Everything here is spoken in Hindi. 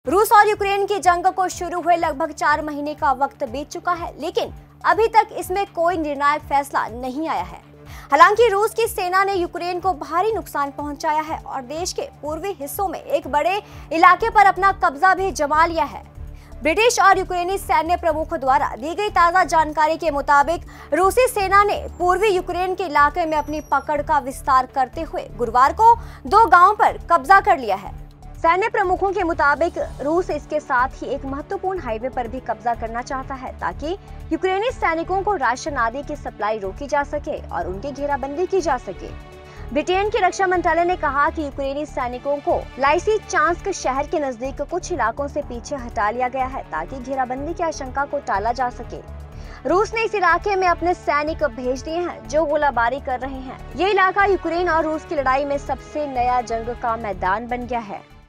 रूस और यूक्रेन की जंग को शुरू हुए लगभग 4 महीने का वक्त बीत चुका है, लेकिन अभी तक इसमें कोई निर्णायक फैसला नहीं आया है। हालांकि रूस की सेना ने यूक्रेन को भारी नुकसान पहुंचाया है और देश के पूर्वी हिस्सों में एक बड़े इलाके पर अपना कब्जा भी जमा लिया है। ब्रिटिश और यूक्रेनी सैन्य प्रमुखों द्वारा दी गई ताजा जानकारी के मुताबिक रूसी सेना ने पूर्वी यूक्रेन के इलाके में अपनी पकड़ का विस्तार करते हुए गुरुवार को 2 गांवों पर कब्जा कर लिया है। सैन्य प्रमुखों के मुताबिक रूस इसके साथ ही एक महत्वपूर्ण हाईवे पर भी कब्जा करना चाहता है ताकि यूक्रेनी सैनिकों को राशन आदि की सप्लाई रोकी जा सके और उनकी घेराबंदी की जा सके। ब्रिटेन के रक्षा मंत्रालय ने कहा कि यूक्रेनी सैनिकों को लाइसिचांस्क शहर के नजदीक कुछ इलाकों से पीछे हटा लिया गया है ताकि घेराबंदी की आशंका को टाला जा सके। रूस ने इस इलाके में अपने सैनिक भेज दिए हैं जो गोलाबारी कर रहे हैं। ये इलाका यूक्रेन और रूस की लड़ाई में सबसे नया जंग का मैदान बन गया है।